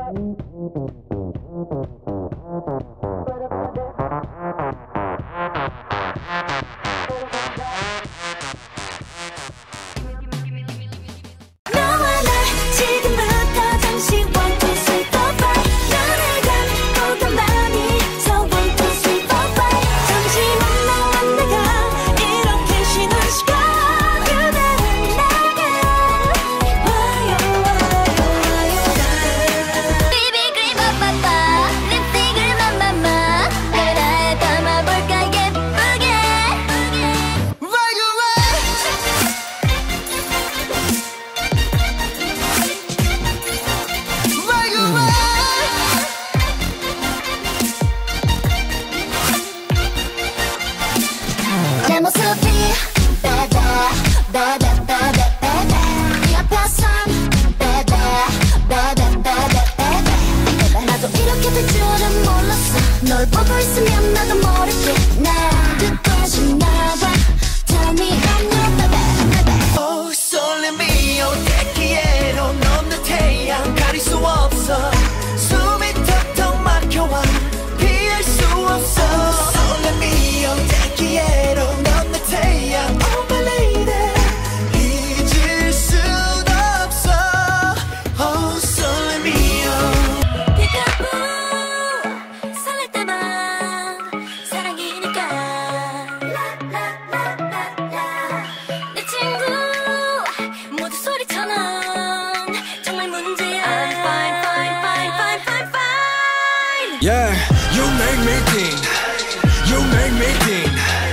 Yeah, you make me think, you make me think.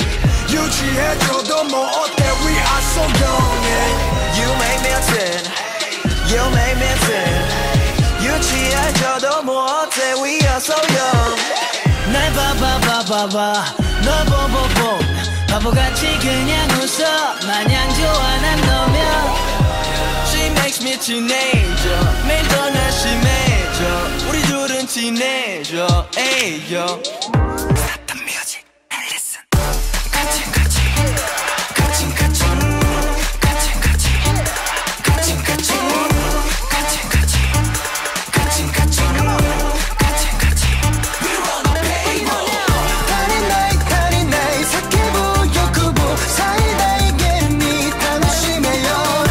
유지해줘도 뭐 어때, we are so young, yeah. You make me think, you make me think. 유지해줘도 뭐 어때, we are so young. 날 봐봐, 널 보고 바보같이 그냥 웃어. 마냥 좋아 난 너면. She makes me teenager, 매일 더 날씬해져. 우리 둘은 teenager, ayo. Stop the music and listen. 같이 We wanna pay more. 달인 나이 착해 보여 그보 사이다에게 니 당심해요.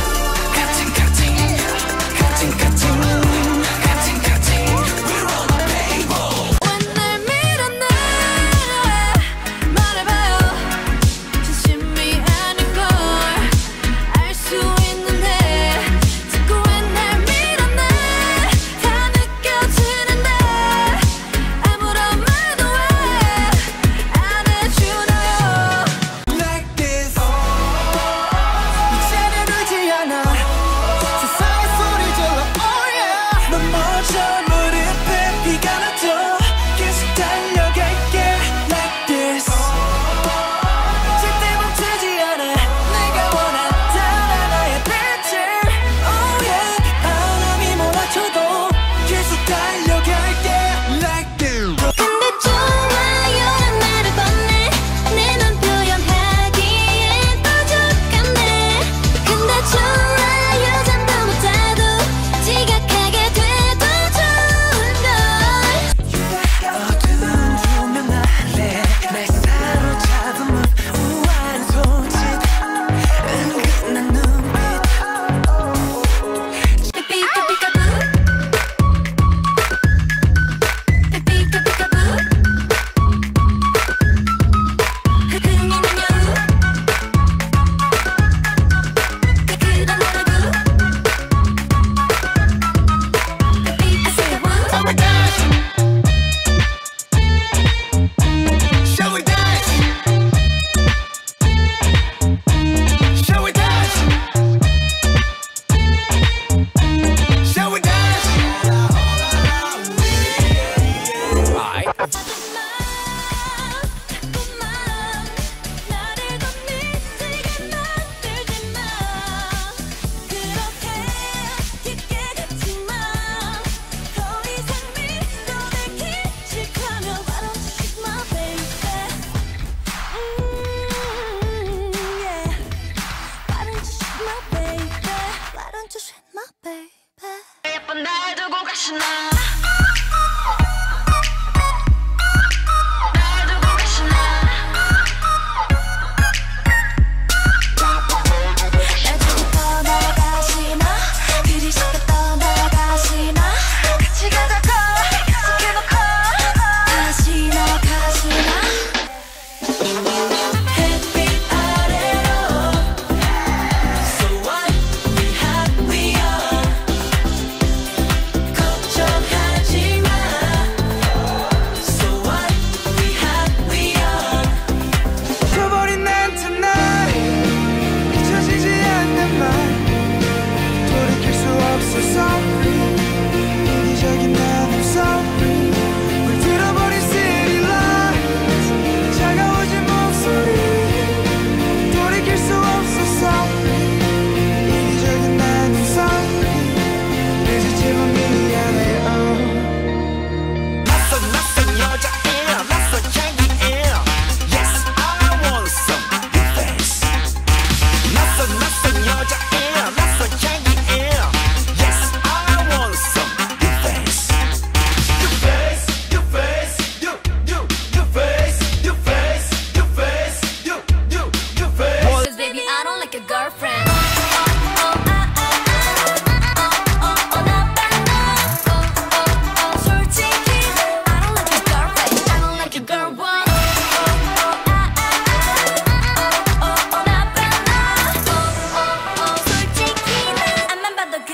예쁜 날 두고 가시나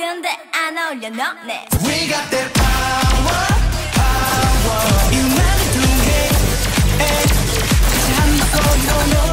근데 안 어울려 너네. We got that power, power. 이 맘을 통해, 참 무서워, no, no.